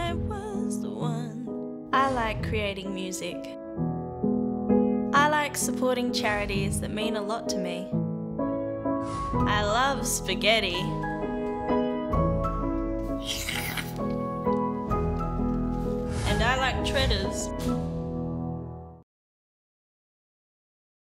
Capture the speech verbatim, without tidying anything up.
I was the one. I like creating music. I like supporting charities that mean a lot to me. I love spaghetti. And I like Tredders.